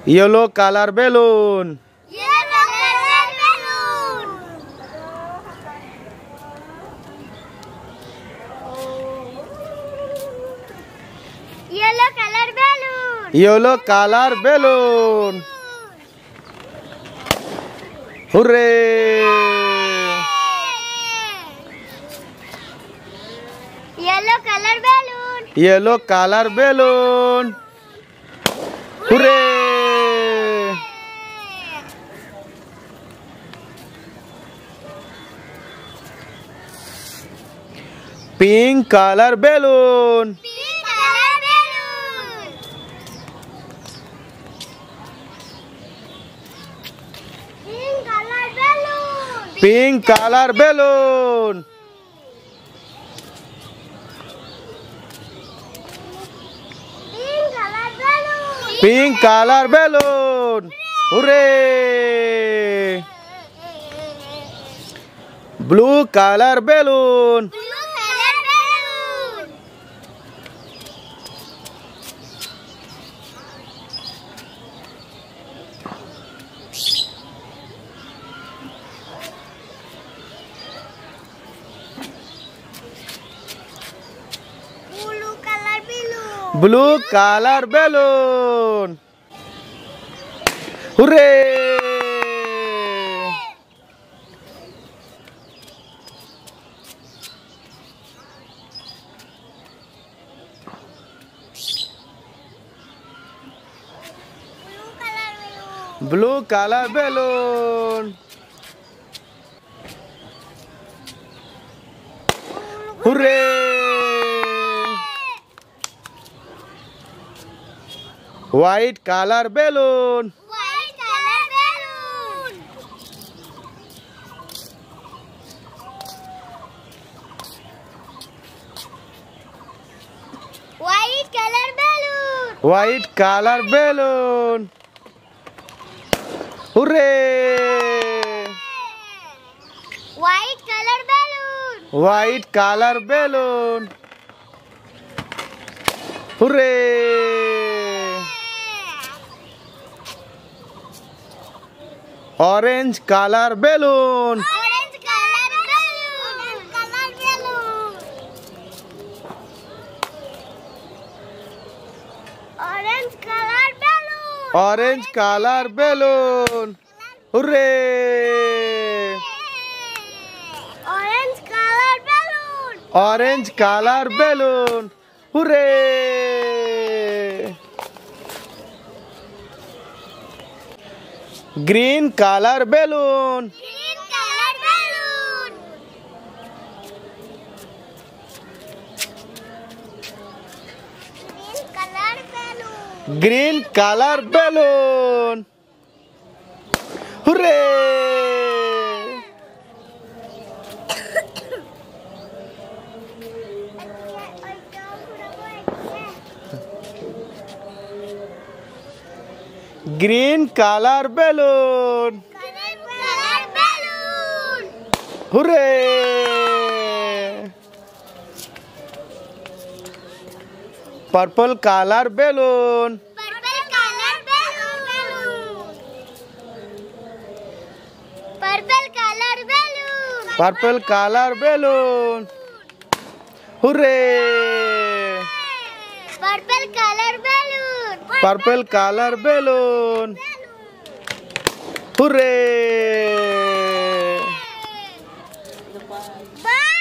Yellow color balloon. Yellow color balloon. Yellow color balloon. Yellow color balloon. Hooray! Yellow color balloon. Yellow color balloon. Hooray! Pink color balloon. Pink color balloon. Pink color balloon. Pink color balloon. Pink color balloon. Pink color balloon. Hooray! Blue color balloon. Blue color balloon. Blue color balloon. Blue color balloon. Hooray! Blue color balloon. Blue color balloon. Hooray! White color balloon. White color balloon. White color balloon. White color balloon. Hooray! White color balloon. White color balloon. Hooray! Orange color balloon. Orange color balloon. Color balloon. Orange color balloon. Orange color balloon. Hooray! Orange color balloon. Orange color balloon. Hooray! Green color balloon. Green color balloon. Green color balloon. Green color balloon. Hooray! Green color balloon. Color balloon. Hooray! Purple color balloon. Purple color balloon. Purple color balloon. Purple color balloon. Hooray! Purple color balloon. Purple color balloon. Hooray! Bye.